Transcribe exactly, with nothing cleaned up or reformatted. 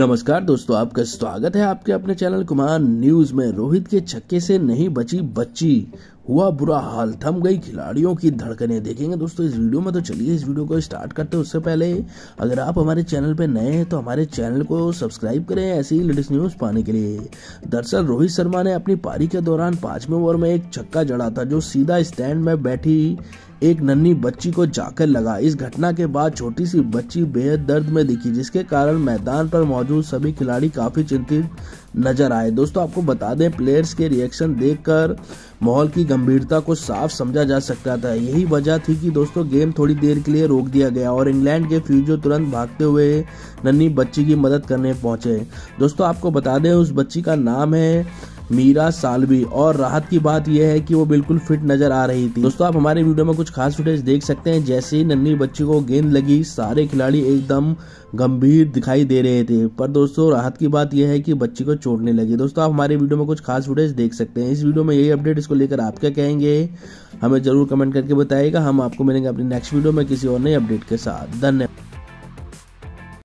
नमस्कार दोस्तों, आपका स्वागत है आपके अपने चैनल कुमार न्यूज में। रोहित के छक्के से नहीं बची बच्ची, हुआ बुरा हाल, थम गई खिलाड़ियों की धड़कनें। देखेंगे दोस्तों इस वीडियो में। तो चलिए इस वीडियो को स्टार्ट करते हैं। उससे पहले अगर आप हमारे चैनल पे नए हैं तो हमारे चैनल को सब्सक्राइब करें ऐसी ही लेटेस्ट न्यूज पाने के लिए। दरअसल रोहित शर्मा ने अपनी पारी के दौरान पांचवें ओवर में एक छक्का जड़ा था जो सीधा स्टैंड में बैठी एक नन्ही बच्ची को जाकर लगा। इस घटना के बाद छोटी सी बच्ची बेहद दर्द में दिखी, जिसके कारण मैदान पर मौजूद सभी खिलाड़ी काफी चिंतित नजर आए। दोस्तों आपको बता दें, प्लेयर्स के रिएक्शन देखकर माहौल की गंभीरता को साफ समझा जा सकता था। यही वजह थी कि दोस्तों गेम थोड़ी देर के लिए रोक दिया गया और इंग्लैंड के फिजियो तुरंत भागते हुए नन्ही बच्ची की मदद करने पहुंचे। दोस्तों आपको बता दें, उस बच्ची का नाम है मीरा साल्वी और राहत की बात यह है कि वो बिल्कुल फिट नजर आ रही थी। दोस्तों आप हमारे वीडियो में कुछ खास फुटेज देख सकते हैं। जैसे ही नन्ही बच्ची को गेंद लगी, सारे खिलाड़ी एकदम गंभीर दिखाई दे रहे थे, पर दोस्तों राहत की बात यह है कि बच्ची को चोटने लगी। दोस्तों आप हमारे वीडियो में कुछ खास फुटेज देख सकते हैं। इस वीडियो में यही अपडेट, इसको लेकर आप क्या कहेंगे हमें जरूर कमेंट करके बताइएगा। हम आपको मिलेंगे अपनी नेक्स्ट वीडियो में किसी और नई अपडेट के साथ। धन्यवाद।